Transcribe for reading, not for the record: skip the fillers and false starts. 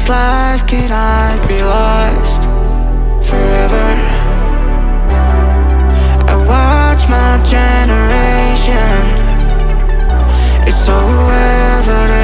this life, can I be lost forever? I watch my generation, it's so evident.